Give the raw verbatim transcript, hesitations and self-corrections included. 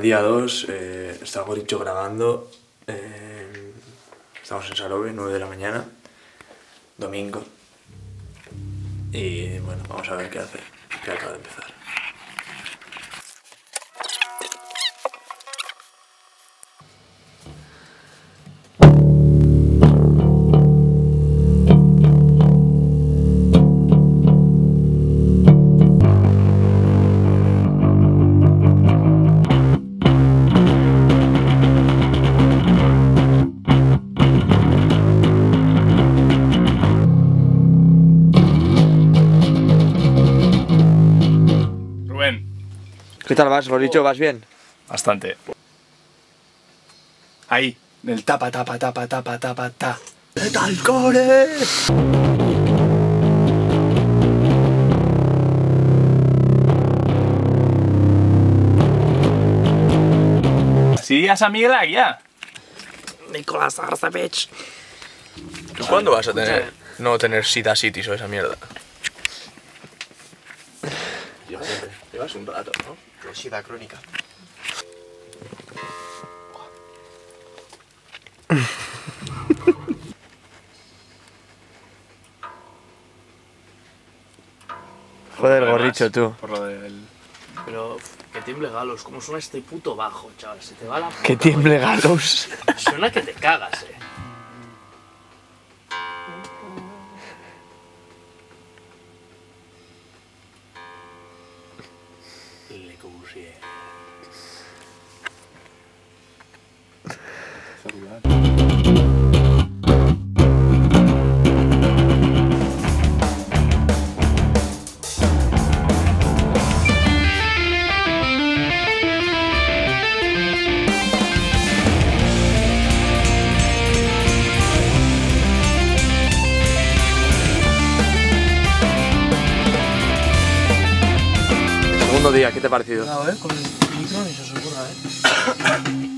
día dos, eh, está Goricho grabando, eh, estamos en Sarobe, nueve de la mañana, domingo, y bueno, vamos a ver qué hace, que acaba de empezar. ¿Qué tal vas, Goricho? ¿Vas bien? Bastante. Ahí, del tapa, tapa, tapa, tapa, tapa, ta. ¡Metalcore! ¿Sí a San Miguel ya? Nicolás Arcevich. ¿Tú cuándo vas a tener, no tener Sida Cities o esa mierda? Yo siempre. Llevas un rato, ¿no? Sida crónica. Joder, Goricho, tú. Por lo del... Pero que tiemble Galos, ¿cómo suena este puto bajo, chaval? Se te va la puta Que tiemble olla. Galos. Suena que te cagas, eh. Le Corbusier. Segundo día, ¿qué te ha parecido? A ver, con el micro ni se os ocurra, eh.